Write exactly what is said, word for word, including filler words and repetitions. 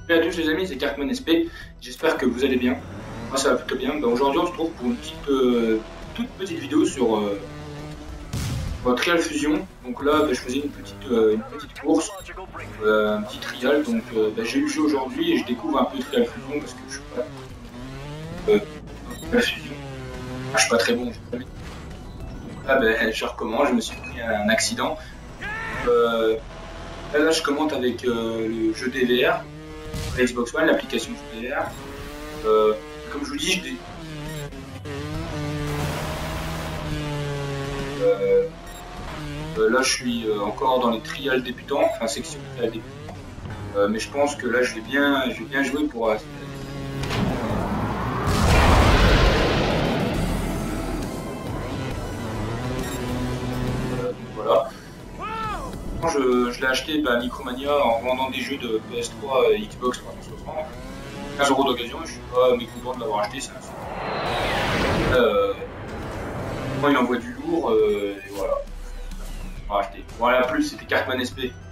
Salut à tous les amis, c'est Cartman S P, j'espère que vous allez bien. Moi ça va plutôt bien. Ben, aujourd'hui on se retrouve pour une petite, euh, toute petite vidéo sur euh, Trial Fusion. Donc là ben, je faisais une petite, euh, une petite course, euh, un petit trial. Donc euh, ben, j'ai eu le jeu aujourd'hui et je découvre un peu Trial Fusion parce que je suis pas euh, Trial Fusion. Ah, je suis pas très bon. Donc là ben, je recommence, je me suis pris un accident. Euh, là, là je commente avec euh, le jeu D V R. Xbox One, l'application D V R. Euh, comme je vous dis, je dé... euh, euh, là je suis euh, encore dans les trials débutants, enfin section trial débutants. Euh, mais je pense que là je vais bien, je vais bien jouer pour. Euh, donc voilà. Je, je l'ai acheté bah, Micromania en vendant des jeux de P S trois et Xbox trois cent soixante. quinze euros d'occasion, je suis pas mécontent de l'avoir acheté, c'est un euh, Moi il envoie du lourd, euh, et voilà. On va acheter. Voilà, plus c'était Cartman S P.